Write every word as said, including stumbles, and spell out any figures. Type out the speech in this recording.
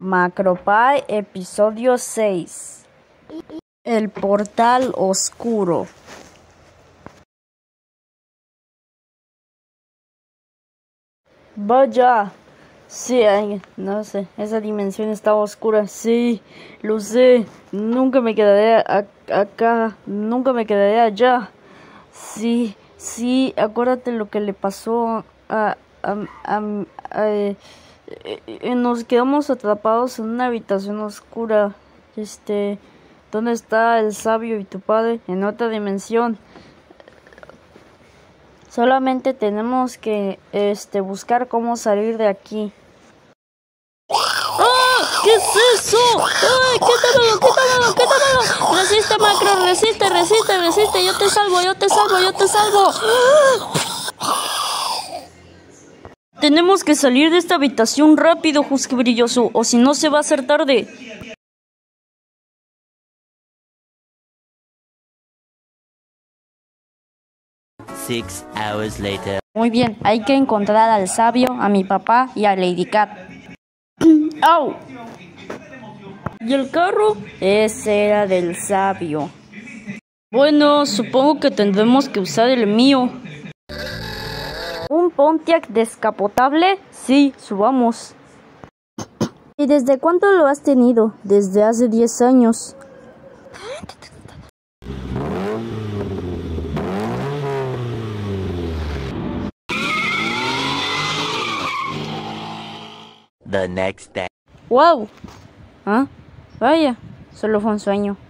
Macropie, episodio seis. El portal oscuro. Vaya. Sí, ay, no sé, esa dimensión estaba oscura. Sí, lo sé. Nunca me quedaré a- acá. Nunca me quedaré allá. Sí, sí, acuérdate lo que le pasó a... a, a, a- eh, eh, nos quedamos atrapados en una habitación oscura. Este, ¿dónde está el sabio y tu padre? En otra dimensión. Solamente tenemos que, este, buscar cómo salir de aquí. ¡Ah! ¿Qué es eso? ¡Ay! ¡Quítamelo! ¡Quítamelo! ¡Quítamelo! Resiste, Macro, resiste, resiste, resiste. Yo te salvo, yo te salvo, yo te salvo. Tenemos que salir de esta habitación rápido, Husky Brilloso, o si no se va a hacer tarde. Six hours later. Muy bien, hay que encontrar al sabio, a mi papá y a Lady Cat. ¡Au! ¿Y el carro? Ese era del sabio. Bueno, supongo que tendremos que usar el mío. ¿Un Pontiac descapotable? Sí, subamos. ¿Y desde cuánto lo has tenido? Desde hace diez años. The next day. ¡Wow! ¿Ah? Vaya, solo fue un sueño.